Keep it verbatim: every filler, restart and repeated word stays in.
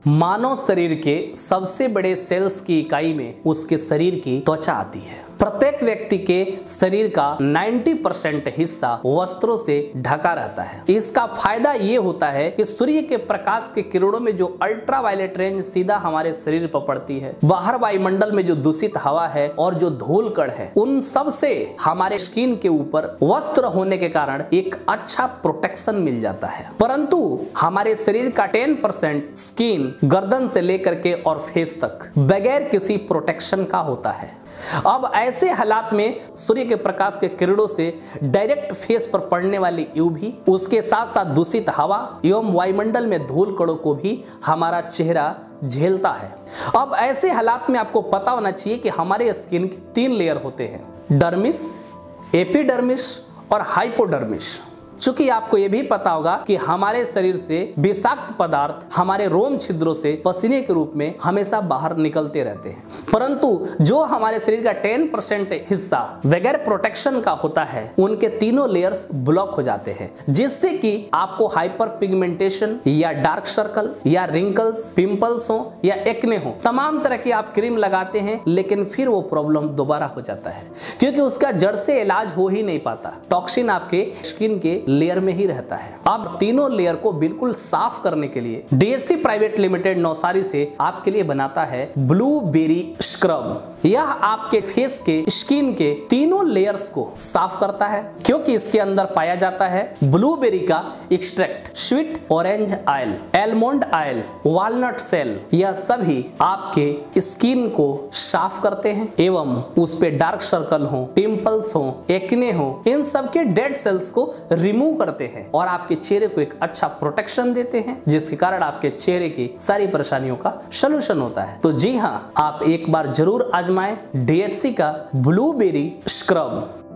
मानव शरीर के सबसे बड़े सेल्स की इकाई में उसके शरीर की त्वचा आती है। प्रत्येक व्यक्ति के शरीर का नब्बे परसेंट हिस्सा वस्त्रों से ढका रहता है। इसका फायदा ये होता है कि सूर्य के प्रकाश के किरणों में जो अल्ट्रावायलेट रेंज सीधा हमारे शरीर पर पड़ती है, बाहर वायुमंडल में जो दूषित हवा है और जो धूल कण है, उन सब से हमारे स्किन के ऊपर वस्त्र होने के कारण एक अच्छा प्रोटेक्शन मिल जाता है। परंतु हमारे शरीर का दस परसेंट स्किन गर्दन से लेकर के और फेस तक बगैर किसी प्रोटेक्शन का होता है। अब ऐसे हालात में सूर्य के प्रकाश के किरणों से डायरेक्ट फेस पर पड़ने वाली यूवी, उसके साथ साथ दूषित हवा एवं वायुमंडल में धूल कणों को भी हमारा चेहरा झेलता है। अब ऐसे हालात में आपको पता होना चाहिए कि हमारे स्किन के तीन लेयर होते हैं, डर्मिस, एपिडर्मिस और हाइपोडर्मिस। चूंकि आपको यह भी पता होगा कि हमारे शरीर से विषाक्त पदार्थ हमारे रोम छिद्रों से पसीने के रूप में हमेशा बाहर निकलते रहते हैं, परंतु जो हमारे शरीर का दस परसेंट हिस्सा बगैर प्रोटेक्शन का होता है, उनके तीनों लेयर्स ब्लॉक हो जाते हैं, जिससे कि आपको हाइपर पिगमेंटेशन या डार्क सर्कल या रिंकल्स, पिंपल्स हो या एक्ने हो, तमाम तरह की आप क्रीम लगाते हैं लेकिन फिर वो प्रॉब्लम दोबारा हो जाता है, क्योंकि उसका जड़ से इलाज हो ही नहीं पाता। टॉक्सिन आपके स्किन के लेयर में ही रहता है। अब तीनों लेयर को बिल्कुल साफ करने के लिए डीएससी प्राइवेट लिमिटेड नौसारी से आपके लिए बनाता है ब्लूबेरी स्क्रब। यह आपके फेस के स्किन के तीनों लेयर्स को साफ करता है, क्योंकि इसके अंदर पाया जाता है ब्लूबेरी का extract, sweet orange oil, almond oil, walnut shell. यह सभी आपके स्किन को साफ करते हैं एवं उस पे डार्क सर्कल हो, पिंपल्स हो, एक्ने हो, इन सब के डेड सेल्स को रिमूव करते हैं और आपके चेहरे को एक अच्छा प्रोटेक्शन देते हैं, जिसके कारण आपके चेहरे की सारी परेशानियों का सलूशन होता है। तो जी हाँ, आप एक बार जरूर आजमाएं डीएचसी का ब्लूबेरी स्क्रब।